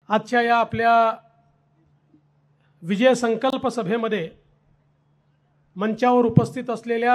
आजच्या या आपल्या विजय संकल्प सभेमध्ये मंचावर उपस्थित असलेल्या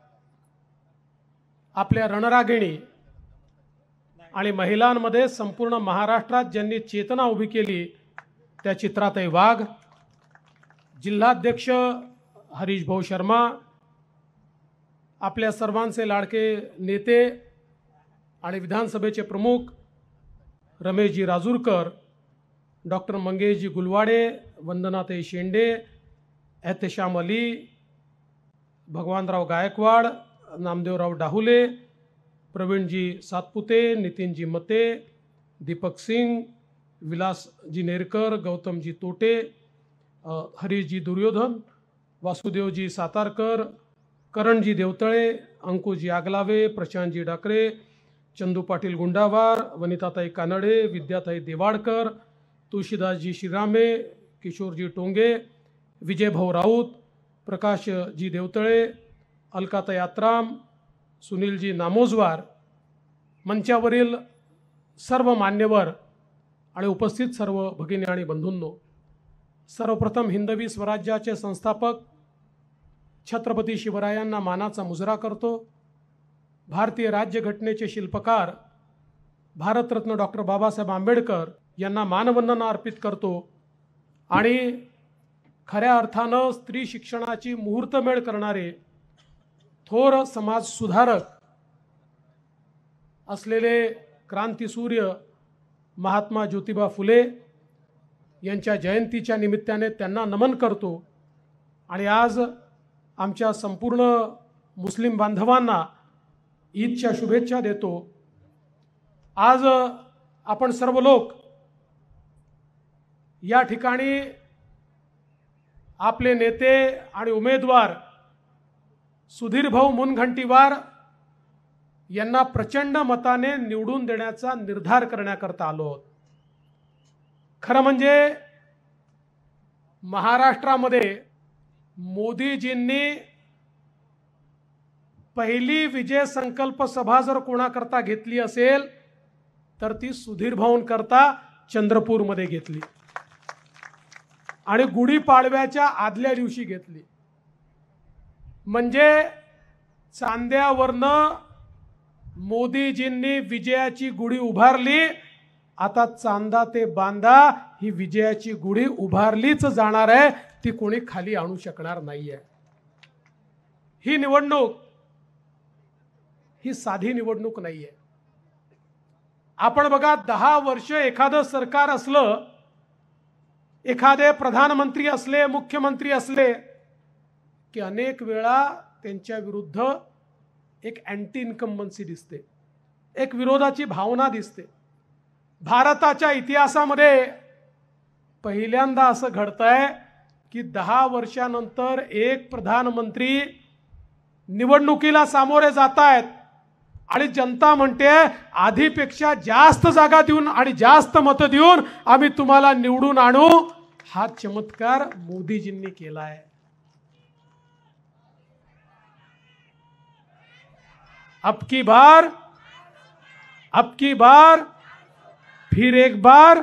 आपल्या रणरागिणी आणि महिलांमध्ये संपूर्ण महाराष्ट्रात ज्यांनी चेतना उभी केली त्या चित्राताई वाघ, जिल्हाध्यक्ष हरीश भाऊ शर्मा, आपल्या सर्वांचे लाडके नेते आणि विधानसभेचे प्रमुख रमेशजी राजूरकर, डॉक्टर मंगेशजी गुलवाडे, वंदनाताई शेंडे, एहतेशाम अली, भगवानराव गायकवाड, नामदेवराव डाहुले, प्रवीणजी सातपुते, नितीनजी मते, दीपक सिंग, विलासजी नेरकर, गौतमजी तोटे, हरीशजी दुर्योधन, वासुदेवजी सातारकर, करणजी देवतळे, अंकुशजी आगलावे, प्रशांतजी डाकरे, चंदू पाटील गुंडावार, वनिताताई कानडे, विद्याताई देवाडकर, तुळशीदासजी श्रीरामे, किशोरजी टोंगे, विजयभाऊ राऊत, प्रकाशजी देवतळे, अलकाताई आत्राम, सुनीलजी नामोजवार, मंचावरील सर्व मान्यवर आणि उपस्थित सर्व भगिनी आणि बंधूंनो, सर्वप्रथम हिंदवी स्वराज्याचे संस्थापक छत्रपती शिवरायांना मानाचा मुजरा करतो। भारतीय राज्यघटनेचे शिल्पकार भारतरत्न डॉक्टर बाबासाहेब आंबेडकर यांना मानवंदना अर्पित करतो आणि खऱ्या अर्थानं स्त्री शिक्षणाची मुहूर्तमेढ करणारे थोर समाज सुधारक असलेले क्रांतीसूर्य महात्मा ज्योतिबा फुले यांच्या जयंतीच्या निमित्ताने त्यांना नमन करतो आणि आज आमच्या संपूर्ण मुस्लिम बांधवांना ईदच्या शुभेच्छा देतो। आज आपण सर्व लोक या ठिकाणी आपले नेते आणि उमेदवार सुधीरभाऊ मुनगंटीवार यांना प्रचंड मताने निवडून देण्याचा निर्धार करण्याकरता आलो आहोत। खरं म्हणजे महाराष्ट्रामध्ये मोदीजींनी पहिली विजय संकल्प सभा जर कोणाकरता घेतली असेल तर ती सुधीरभाऊंकरता चंद्रपूरमध्ये घेतली आणि गुढीपाडव्याच्या आदल्या दिवशी घेतली। म्हणजे चांद्यावरनं मोदीजींनी विजयाची गुढी उभारली, आता चांदा ते बांदा ही विजयाची गुढी उभारलीच जाणार आहे, ती कोणी खाली आणू शकणार नाहीये। ही निवडणूक ही साधी निवडणूक नाहीये। आपण बघा 10 वर्ष एखादं सरकार असलं, एखादे प्रधानमंत्री असले, मुख्यमंत्री असले की अनेक वेळा त्यांच्या विरुद्ध एक अँटी इन्कम्बन्सी दिसते, एक विरोधाची भावना दिसते। भारताच्या इतिहासामध्ये पहिल्यांदा असं घडतंय की 10 वर्षानंतर एक प्रधानमंत्री निवडणुकीला सामोरे जात आहेत आणि जनता म्हणते आधीपेक्षा जास्त जागा देऊन आणि जास्त मतं देऊन आम्ही तुम्हाला निवडून आणू। हा चमत्कार मोदीजींनी केलाय। अब की बार फिर एक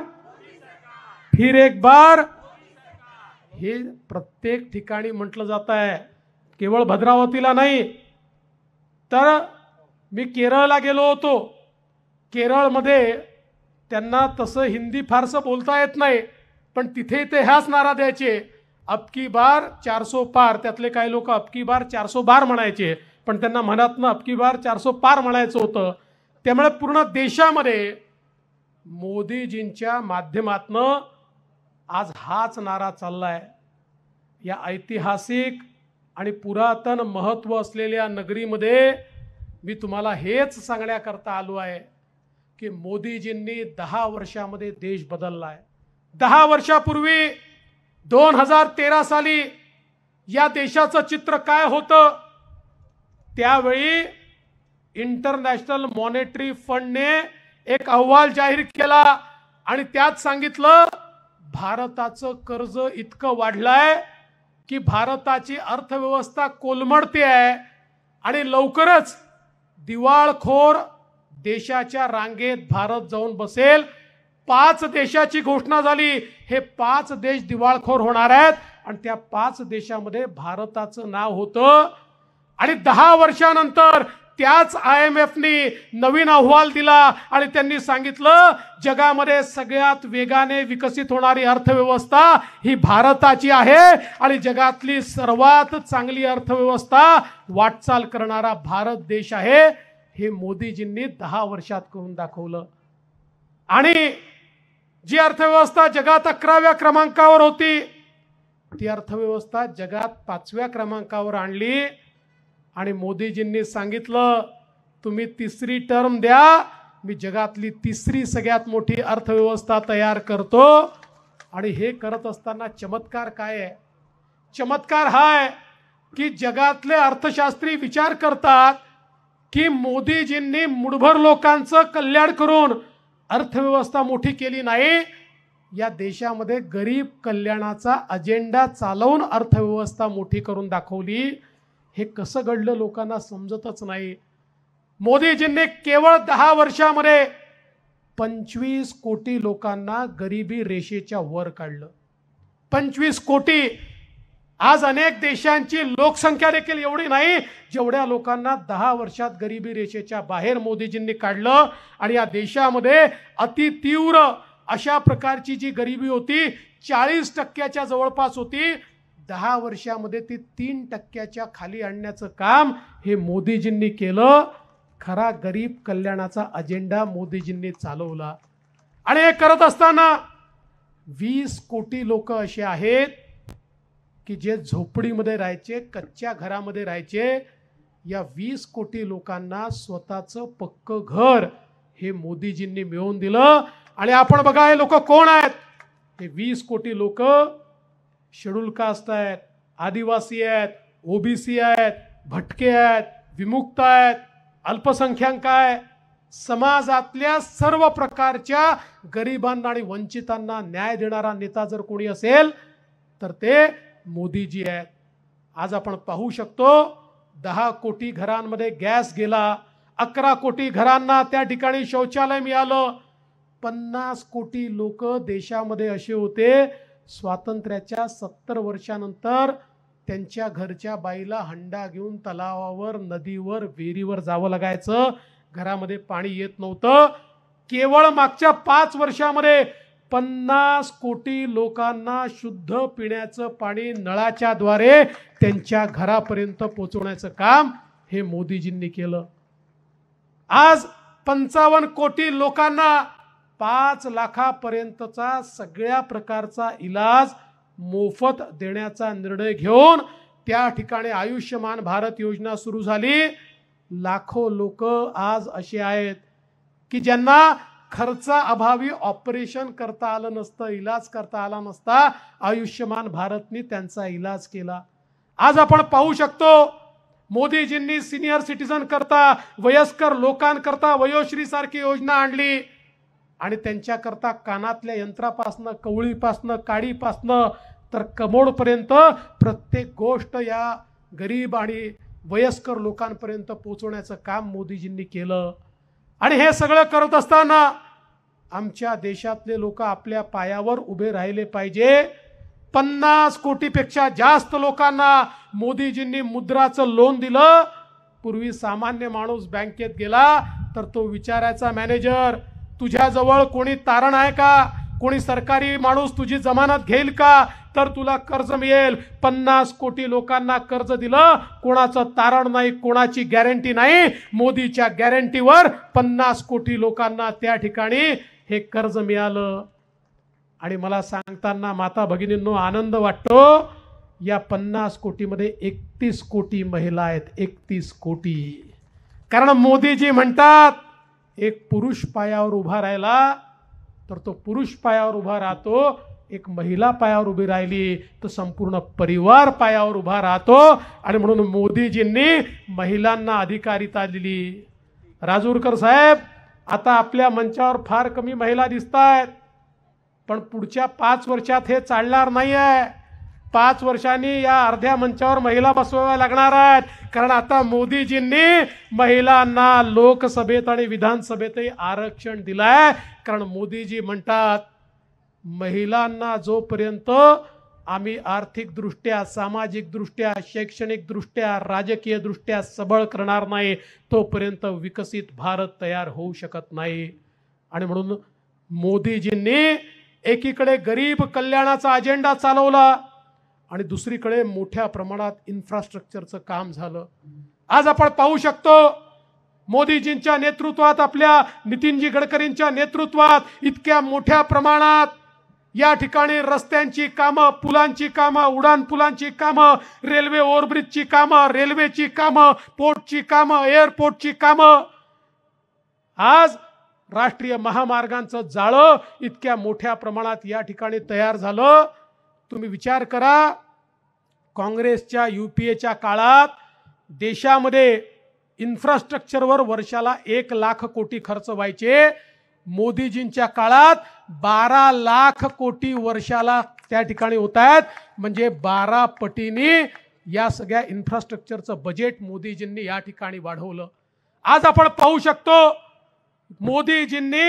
बार हे प्रत्येक ठिकाणी म्हटलं जात आहे, केवळ भद्रावतीला नाही। तर मी केरळला गेलो होतो, केरळमध्ये त्यांना तसं हिंदी फारसं बोलता येत नाही, पण तिथे ते ह्याच नारा द्यायचे, अब की बार 400 पार। त्यातले काही लोक अब की बार 400 बार म्हणायचे, पण त्यांना मनातनं अब की बार 400 पार म्हणायचं होतं। त्यामुळे पूर्ण देशामध्ये मोदीजींच्या माध्यमातनं आज हाच नारा चाललाय। या ऐतिहासिक आणि पुरातन महत्त्व असलेल्या नगरीमध्ये मी तुम्हाला हेच सांगण्याकरता आलो आहे की मोदीजींनी 10 वर्षामध्ये देश बदललाय। 10 वर्षापूर्वी 2013 साली या देशाचं चित्र काय होतं, त्यावेळी इंटरनॅशनल मॉनेटरी फंडने एक अहवाल जाहीर केला आणि त्यात सांगितलं भारताचं कर्ज इतकं वाढलंय की भारताची अर्थव्यवस्था कोलमडते आहे आणि लवकरच दिवाळखोर देशाच्या रांगेत भारत जाऊन बसेल। 5 देशाची घोषणा झाली। हे 5 देश दिवाळखोर होणार आहेत आणि त्या 5 देशामध्ये भारताचं नाव होतं। आणि 10 वर्षानंतर त्याच IMFने नवीन अहवाल दिला आणि त्यांनी सांगितलं जगामध्ये सगळ्यात वेगाने विकसित होणारी अर्थव्यवस्था ही भारताची आहे आणि जगातली सर्वात चांगली अर्थव्यवस्था वाटचाल करणारा भारत देश आहे। हे मोदीजींनी 10 वर्षात करून दाखवलं। आणि जी अर्थव्यवस्था जगात 11व्या क्रमांकावर होती ती अर्थव्यवस्था जगात 5व्या क्रमांकावर आणली आणि मोदीजींनी सांगितलं तुम्ही तिसरी टर्म द्या, मी जगातली तिसरी सगळ्यात मोठी अर्थव्यवस्था तयार करतो। आणि हे करत असताना चमत्कार काय आहे? चमत्कार हा आहे की जगातले अर्थशास्त्री विचार करतात की मोदीजींनी मुठभर लोकांचं कल्याण करून अर्थव्यवस्था मोठी केली नाही, या देशामध्ये गरीब कल्याणाचा अजेंडा चालवून अर्थव्यवस्था मोठी करून दाखवली। हे कसं घडलं लोकांना समजतच नाही। मोदीजींनी केवळ 10 वर्षामध्ये 25 कोटी लोकांना गरिबी रेषेच्या वर काढलं। 25 कोटी। आज अनेक देशांची लोकसंख्या देखील एवढी नाही जेवढ्या लोकांना 10 वर्षात गरिबी रेषेच्या बाहेर मोदीजींनी काढलं। आणि या देशामध्ये अति तीव्र अशा प्रकारची जी गरिबी होती 40% जवळपास होती, 10 वर्षामध्ये ती 3% खाली आणण्याचं काम हे मोदीजींनी केलं। खरा गरीब कल्याणाचा अजेंडा मोदीजींनी चालवला। आणि हे करत असताना 20 कोटी लोक असे आहेत की जे झोपडीमध्ये राहायचे, कच्च्या घरामध्ये राहायचे। या 20 कोटी लोकांना स्वतःचं पक्कं घर हे मोदीजींनी मिळवून दिलं। आणि आपण बघा हे लोक कोण आहेत? हे 20 कोटी लोक शेड्यूल कास्ट आहेत, आदिवासी आहेत, OBC आहेत, भटके आहेत, विमुक्त आहेत, अल्पसंख्याक आहे, समाजातल्या सर्व प्रकारच्या गरिबांना आणि वंचितांना न्याय देणारा नेता जर कोणी असेल तर ते मोदीजी आहेत। आज आपण पाहू शकतो 10 कोटी घरांमध्ये गॅस गेला, 11 कोटी घरांना त्या ठिकाणी शौचालय मिळालं। 50 कोटी लोक देशामध्ये असे होते स्वातंत्र्याच्या 70 वर्षानंतर त्यांच्या घरच्या बाईला हंडा घेऊन तलावावर, नदीवर, विहिरीवर जावं लागायचं, घरामध्ये पाणी येत नव्हतं। केवळ मागच्या 5 वर्षामध्ये 50 कोटी लोकांना शुद्ध पिण्याचं पाणी नळाच्या द्वारे त्यांच्या घरापर्यंत पोहोचवण्याचं काम हे मोदीजींनी केलं। आज 55 कोटी लोकांना 5 लाखापर्यंतचा सगळ्या प्रकारचा इलाज मोफत देण्याचा निर्णय घेऊन त्या ठिकाणी आयुष्यमान भारत योजना सुरू झाली। लाखो लोक आज असे आहेत की ज्यांना खर्चा अभावी ऑपरेशन करता आलं नसतं, इलाज करता आला नसता, आयुष्यमान भारतने त्यांचा इलाज केला। आज आपण पाहू शकतो मोदीजींनी सिनियर सिटीजन करता, वयस्कर लोकांकरता वयोश्री सारखी योजना आणली आणि त्यांच्याकरता कानातल्या यंत्रापासनं, कवळीपासनं, काडीपासनं तर कमोडपर्यंत प्रत्येक गोष्ट या गरीब आणि वयस्कर लोकांपर्यंत पोहोचवण्याचं काम मोदीजींनी केलं। आणि हे सगळं करत असताना आमच्या देशातले लोक आपल्या पायावर उभे राहिले पाहिजे। 50 कोटीपेक्षा जास्त लोकांना मोदीजींनी मुद्राचं लोन दिलं। पूर्वी सामान्य माणूस बँकेत गेला तर तो विचारायचा, मॅनेजर तुझ्याजवळ कोणी तारण आहे का, कोणी सरकारी माणूस तुझी जमानत घेईल का, तर तुला कर्ज मिळेल। 50 कोटी लोकांना कर्ज दिलं, कोणाचं तारण नाही, कोणाची गॅरंटी नाही। मोदीच्या गॅरंटीवर 50 कोटी लोकांना त्या ठिकाणी हे कर्ज मिळालं। आणि मला सांगताना माता भगिनींनो आनंद वाटतो, या 50 कोटीमध्ये 31 कोटी महिला आहेत। 31 कोटी। कारण मोदीजी म्हणतात एक पुरुष पायावर उभा राहिला तर तो पुरुष पायावर उभा राहतो, एक महिला पायावर उभी राहिली तर संपूर्ण परिवार पायावर उभा राहतो। आणि म्हणून मोदीजींनी महिलांना अधिकारिता दिली। राजूरकर साहेब, आता आपल्या मंचावर फार कमी महिला दिसत आहेत, पण पुढच्या 5 वर्षात हे चालणार नाही आहे। 5 वर्षांनी या अर्ध्या मंचावर महिला बसवाव्या लागणार आहेत, कारण आता मोदीजींनी महिलांना लोकसभेत आणि विधानसभेतही आरक्षण दिलंय. कारण मोदीजी म्हणतात महिलांना जोपर्यंत आम्ही आर्थिकदृष्ट्या, सामाजिकदृष्ट्या, शैक्षणिकदृष्ट्या, राजकीयदृष्ट्या सबळ करणार नाही तोपर्यंत विकसित भारत तयार होऊ शकत नाही. आणि म्हणून मोदीजींनी एकीकडे गरीब कल्याणाचा अजेंडा चालवला आणि दुसरीकडे मोठ्या प्रमाणात इन्फ्रास्ट्रक्चरचं काम झालं. आज आपण पाहू शकतो मोदीजींच्या नेतृत्वात, आपल्या नितीनजी गडकरींच्या नेतृत्वात इतक्या मोठ्या प्रमाणात या ठिकाणी रस्त्यांची कामं, पुलांची कामं, उडान पुलांची कामं, रेल्वे ओव्हरब्रिजची कामं, रेल्वेची कामं, पोर्टची कामं, एअरपोर्टची कामं, आज राष्ट्रीय महामार्गांचं जाळं इतक्या मोठ्या प्रमाणात या ठिकाणी तयार झालं. तुम्ही विचार करा, काँग्रेसच्या UPAच्या काळात देशामध्ये इन्फ्रास्ट्रक्चरवर वर्षाला 1 लाख कोटी खर्च व्हायचे. मोदीजींच्या काळात 12 लाख कोटी वर्षाला त्या ठिकाणी होत आहेत. म्हणजे 12 पटीने या सगळ्या इन्फ्रास्ट्रक्चरचं बजेट मोदीजींनी या ठिकाणी वाढवलं. आज आपण पाहू शकतो मोदीजींनी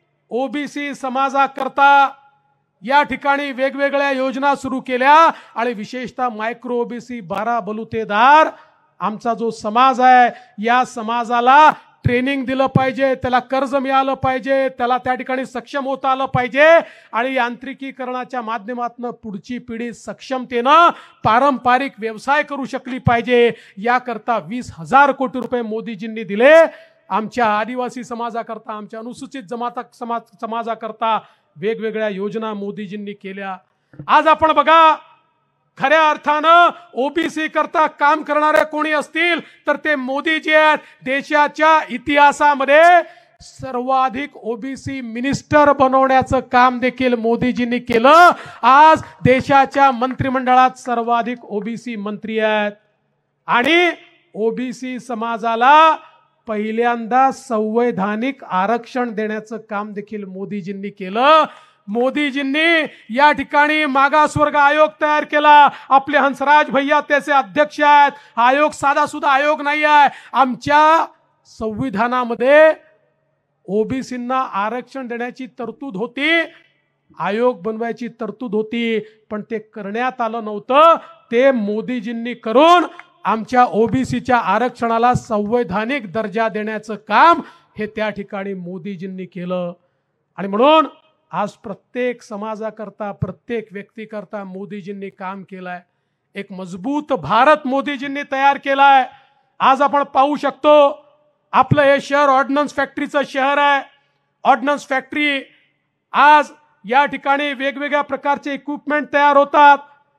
OBC समाजाकरता या ठिकाणी वेगवेगळ्या योजना सुरू केल्या आणि विशेषतः मायक्रो OBC 12 बलुतेदार आमचा जो समाज आहे या समाजाला ट्रेनिंग दिलं पाहिजे, त्याला कर्ज मिळालं पाहिजे, त्याला त्या ठिकाणी सक्षम होता आलं पाहिजे आणि यांत्रिकीकरणाच्या माध्यमातून पुढची पिढी सक्षमतेनं पारंपरिक व्यवसाय करू शकली पाहिजे. याकरता 20,000 कोटी रुपये मोदीजींनी दिले. आमच्या आदिवासी समाजाकरता, आमच्या अनुसूचित जमात समाजाकरता वेगवेगळ्या योजना मोदीजींनी केल्या. आज आपण बघा, खऱ्या अर्थानं OBC करता काम करणारे कोणी असतील तर ते मोदीजी आहेत. देशाच्या इतिहासामध्ये सर्वाधिक OBC मिनिस्टर बनवण्याचं काम देखील मोदीजींनी केलं. आज देशाच्या मंत्रिमंडळात सर्वाधिक OBC मंत्री आहेत आणि OBC समाजाला पहिल्यांदा संवैधानिक आरक्षण देण्याचं काम देखील मोदीजींनी केलं. मोदीजींनी या ठिकाणी मागासवर्ग आयोग तयार केला. आपले हंसराज भैया त्याचे अध्यक्ष आहेत. आयोग साधा सुद्धा आयोग नाही आहे. आमच्या संविधानामध्ये OBCंना आरक्षण देण्याची तरतूद होती, आयोग बनवायची तरतूद होती, पण ते करण्यात आलं नव्हतं. ते मोदीजींनी करून आमच्या OBCच्या आरक्षणाला संवैधानिक दर्जा देण्याचं काम हे त्या ठिकाणी मोदीजींनी केलं. आणि म्हणून आज प्रत्येक समाजाकरता, प्रत्येक व्यक्तीकरता मोदीजींनी काम केलंय. एक मजबूत भारत मोदीजींनी तयार केलाय. आज आपण पाहू शकतो आपलं हे शहर ऑर्डिनन्स फॅक्टरीचं शहर आहे. ऑर्डिनन्स फॅक्टरी आज या ठिकाणी वेगवेगळ्या प्रकारचे इक्विपमेंट तयार होतात.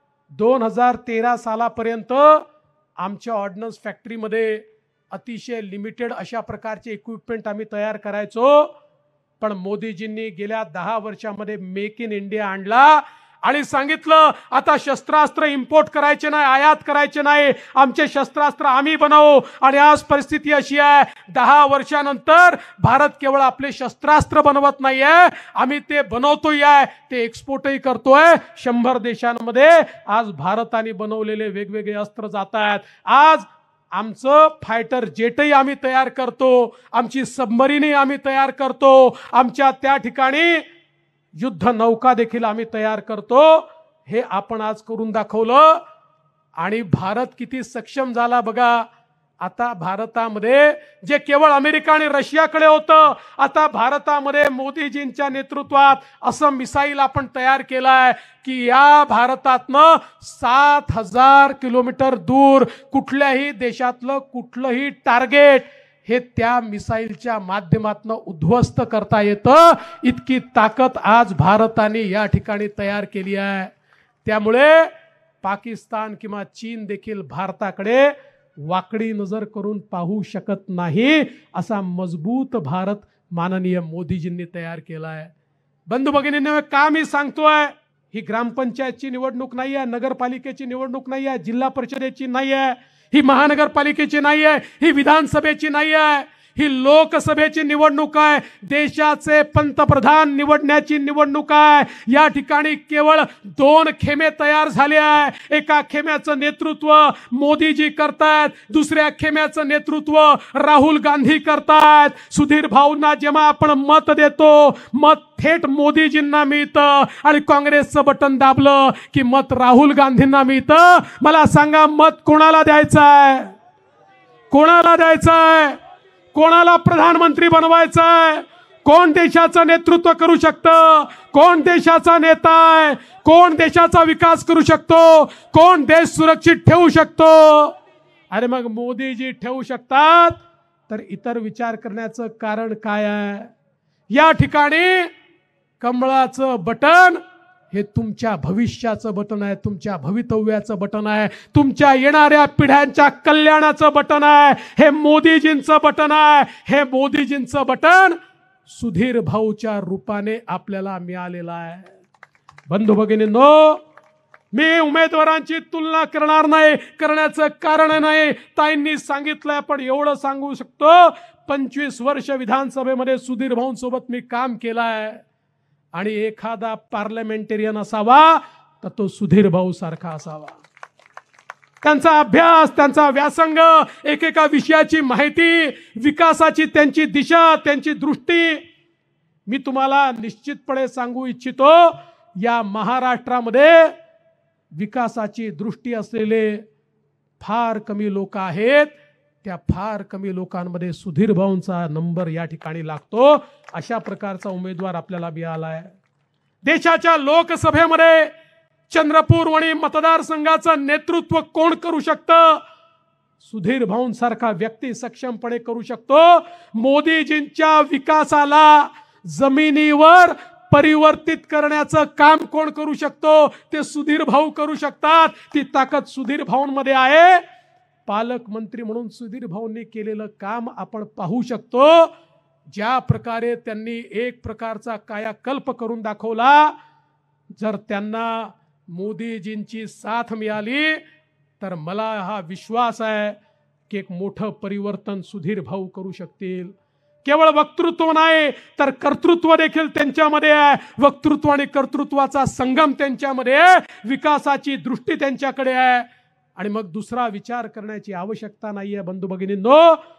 2013 सालापर्यंत आमच्या ऑर्डिनन्स फॅक्टरीमध्ये अतिशय लिमिटेड अशा प्रकारचे इक्विपमेंट आम्ही तयार करायचो. पण मोदीजींनी गेल्या 10 वर्षामध्ये मेक इन इंडिया आणला आणि सांगितलं आता शस्त्रास्त्र इम्पोर्ट करायचे नाही, आयात करायचे नाही, आमचे शस्त्रास्त्र आम्ही बनवू. आणि आज परिस्थिती अशी आहे, 10 वर्षानंतर भारत केवळ आपले शस्त्रास्त्र बनवत नाहीये, आम्ही ते बनवतोय, ते एक्सपोर्टही करतोय. 100 देशांमध्ये आज भारताने बनवलेले वेगवेगळे अस्त्र जात आहेत. आज आमचं फायटर जेटही आम्ही तयार करतो, आमची सबमरीनही आम्ही तयार करतो, आमच्या त्या ठिकाणी युद्ध नौका देखील आम्ही तयार करतो. हे आपण आज करून दाखवलं. आणि भारत किती सक्षम झाला बघा. आता भारतामध्ये जे केवळ अमेरिका आणि रशियाकडे होतं, आता भारतामध्ये मोदीजींच्या नेतृत्वात असं मिसाईल आपण तयार केलाय की या भारतातनं 7,000 किलोमीटर दूर कुठल्याही देशातलं कुठलंही टार्गेट हे त्या मिसाईलच्या माध्यमातून उद्ध्वस्त करता येतं. इतकी ताकद आज भारताने या ठिकाणी तयार केली आहे. त्यामुळे पाकिस्तान किंवा चीन देखील भारताकडे वाकडी नजर करून पाहू शकत नाही. असा मजबूत भारत माननीय मोदीजींनी तयार केला आहे. बंधू भगिनींनो, का मी सांगतोय, ही ग्रामपंचायतची निवडणूक नाही आहे, नगरपालिकेची निवडणूक नाही आहे, जिल्हा परिषदेची नाही आहे, ही महानगरपालिकेची नाही आहे, ही विधानसभेची नाही आहे, ही लोकसभेची निवडणूक आहे, देशाचे पंतप्रधान निवडण्याची निवडणूक आहे। या ठिकाणी केवळ 2 खेमे तयार झाले आहे। एका खेम्याचं नेतृत्व मोदीजी करतायत, दुसऱ्या खेम्याचं नेतृत्व राहुल गांधी करतायत। सुधीर भाऊंना जेव्हा आपण मत देतो, मत थेट मोदीजींना मिळतं आणि काँग्रेसचं बटन दाबलं की मत राहुल गांधींना मिळतं। मला सांगा, मत कोणाला द्यायचं आहे? कोणाला द्यायचं आहे? कोणाला प्रधानमंत्री बनवायचं आहे? कोण देशाचं नेतृत्व करू शकतं? कोण देशाचा नेता आहे? कोण देशाचा विकास करू शकतो? कोण देश सुरक्षित ठेवू शकतो? अरे मग मोदीजी ठेवू शकतात तर इतर विचार करण्याचं कारण काय आहे? या ठिकाणी कमळाचं बटन हे तुमच्या भविष्याचं बटन आहे, तुमच्या भवितव्याचं बटन आहे, तुमच्या येणाऱ्या पिढ्यांच्या कल्याणाचं बटन आहे। हे मोदीजींचं बटन आहे। हे मोदीजींचं बटन सुधीर भाऊच्या रूपाने आपल्याला मिळालेलं आहे। बंधू भगिनींनो, मी उमेदवारांची तुलना करणार नाही, करण्याचं कारण नाही। ताईंनी सांगितलंय, पण एवढं सांगू शकतो, 25 वर्ष विधानसभेमध्ये सुधीर भाऊंसोबत मी काम केलंय आणि एखादा पार्लमेंटेरियन असावा तर तो सुधीर भाऊ सारखा असावा। त्यांचा अभ्यास, त्यांचा व्यासंग, एकेका विषयाची माहिती, विकासाची त्यांची दिशा, त्यांची दृष्टी, मी तुम्हाला निश्चितपणे सांगू इच्छितो, या महाराष्ट्रामध्ये विकासाची दृष्टी असलेले फार कमी लोक आहेत। त्या फार कमी लोकांमध्ये सुधीर भाऊंचा नंबर या ठिकाणी लागतो। अशा प्रकारचा उमेदवार आपल्याला मिळालाय। देशाच्या लोकसभेमध्ये चंद्रपूरवणी मतदारसंघाचं नेतृत्व कोण करू शकतं? सुधीर भाऊंसारखा व्यक्ती सक्षमपणे करू शकतो। मोदीजींच्या विकासाला जमिनीवर परिवर्तित करण्याचं काम कोण करू शकतो? ते सुधीर भाऊ करू शकतात। ती ताकद सुधीर भाऊंमध्ये आहे। पालकमंत्री म्हणून सुधीर भाऊंनी केलेलं काम आपण पाहू शकतो। ज्या प्रकारे त्यांनी एक प्रकारचा कायाकल्प करून दाखवला, जर त्यांना मोदीजींची साथ मिळाली तर मला हा विश्वास आहे की एक मोठं परिवर्तन सुधीर भाऊ करू शकतील। केवळ वक्तृत्व नाही तर कर्तृत्व देखील त्यांच्यामध्ये आहे। वक्तृत्व आणि कर्तृत्वाचा संगम त्यांच्यामध्ये आहे। विकासाची दृष्टी त्यांच्याकडे आहे आणि मग दुसरा विचार करण्याची आवश्यकता नाहीये। बंधू भगिनींनो,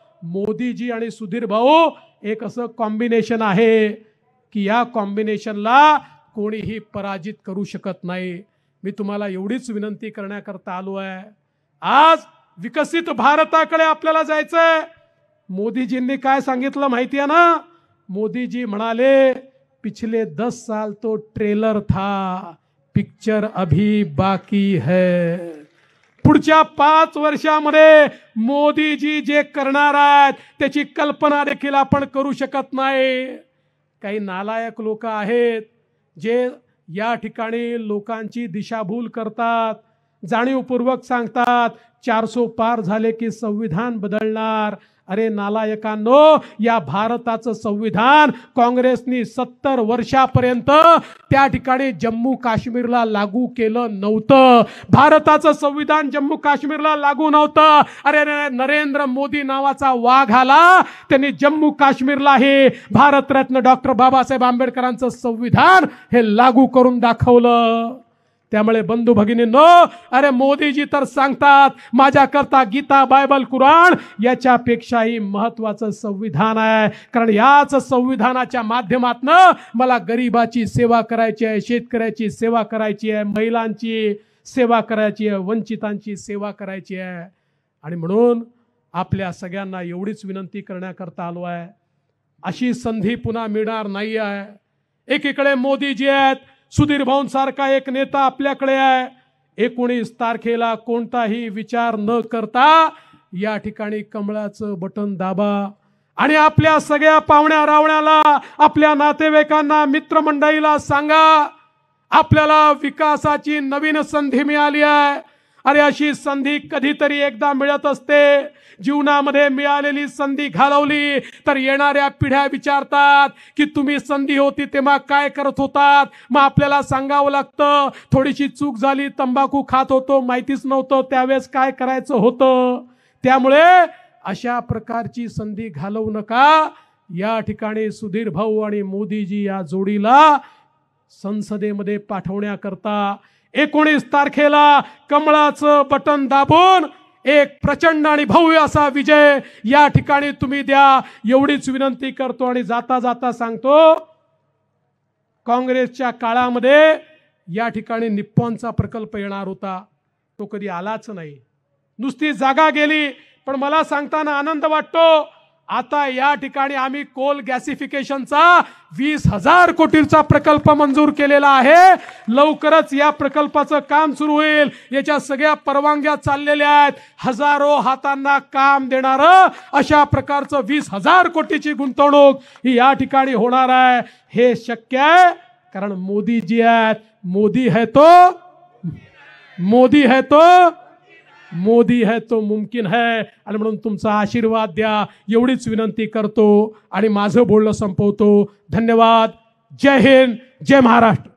मोदीजी आणि सुधीर भाऊ एक असं कॉम्बिनेशन आहे की या कॉम्बिनेशनला कोणीही पराजित करू शकत नाही। मी तुम्हाला एवढीच विनंती करण्याकरता आलो आहे। आज विकसित भारताकडे आपल्याला जायचंय। मोदीजींनी काय सांगितलं माहिती आहे ना? मोदीजी म्हणाले, पिछले 10 साल तो ट्रेलर था, पिक्चर अभी बाकी है। पुढच्या 5 वर्षामध्ये मोदीजी जे करणार आहेत त्याची कल्पना देखील आपण करू शकत नाही। काही नालायक लोक आहेत जे या ठिकाणी लोकांची दिशाभूल करतात, जाणीवपूर्वक सांगतात 400 पार झाले की संविधान बदलणार। अरे नालायकांनो, या भारताचं संविधान काँग्रेसनी 70 वर्षापर्यंत त्या ठिकाणी जम्मू काश्मीरला लागू केलं नव्हतं। भारताचं संविधान जम्मू काश्मीरला लागू नव्हतं। अरे नरेंद्र मोदी नावाचा वाघ आला, त्यांनी जम्मू काश्मीरला हे भारतरत्न डॉक्टर बाबासाहेब आंबेडकरांचं संविधान हे लागू करून दाखवलं। त्यामुळे बंधू भगिनींनो, अरे मोदीजी तर सांगतात माझ्याकरता गीता, बायबल, कुराण याच्यापेक्षाही महत्त्वाचं संविधान आहे। कारण याच संविधानाच्या माध्यमातून मला गरिबाची सेवा करायची आहे, शेतकऱ्याची सेवा करायची आहे, महिलांची सेवा करायची आहे, वंचितांची सेवा करायची आहे। आणि म्हणून आपल्या सगळ्यांना एवढीच विनंती करण्याकरता आलो आहे, अशी संधी पुन्हा मिळणार नाही आहे। एकीकडे मोदीजी आहेत, सुधीर भाऊंसारखा एक नेता आपल्याकडे आहे। 19 तारखेला कोणताही विचार न करता या ठिकाणी कमळाचं बटन दाबा आणि आपल्या सगळ्या पाहुण्या रावण्याला, आपल्या नातेवाईकांना, मित्रमंडळीला सांगा आपल्याला विकासाची नवीन संधी मिळाली आहे। अरे अशी संधी कधीतरी एकदा मिळत असते। जीवनामध्ये मिळालेली संधी घालवली तर येणाऱ्या पिढ्या विचारतात की तुम्ही संधी होती तेव्हा काय करत होतात। मग आपल्याला सांगावं लागतं थोडीशी चूक झाली, तंबाखू खात होतो, माहितीच नव्हतं त्यावेळेस काय करायचं होतं। त्यामुळे अशा प्रकारची संधी घालवू नका। या ठिकाणी सुधीर भाऊ आणि मोदीजी या जोडीला संसदेमध्ये पाठवण्याकरता 19 तारखेला कमळाचं बटन दाबून एक प्रचंड आणि भव्य असा विजय या ठिकाणी तुम्ही द्या, एवढीच विनंती करतो। आणि जाता जाता सांगतो, काँग्रेसच्या काळामध्ये या ठिकाणी निप्पॉनचा प्रकल्प येणार होता, तो कधी आलाच नाही, नुसती जागा गेली। पण मला सांगताना आनंद वाटतो, आता या ठिकाणी आम्ही कोल गॅसिफिकेशनचा 20,000 कोटीचा प्रकल्प मंजूर केलेला आहे। लवकरच या प्रकल्पाचं काम सुरू होईल। याच्या सगळ्या परवानग्या चाललेल्या आहेत। हजारो हातांना काम देणारं अशा प्रकारचं 20,000 कोटीची गुंतवणूक ही या ठिकाणी होणार आहे। हे शक्य आहे कारण मोदीजी आहेत। मोदी है तो मुमकिन है। आणि म्हणून तुमचा आशीर्वाद द्या, एवढीच विनंती करतो आणि माझं बोलणं संपवतो। धन्यवाद। जय हिंद, जय महाराष्ट्र।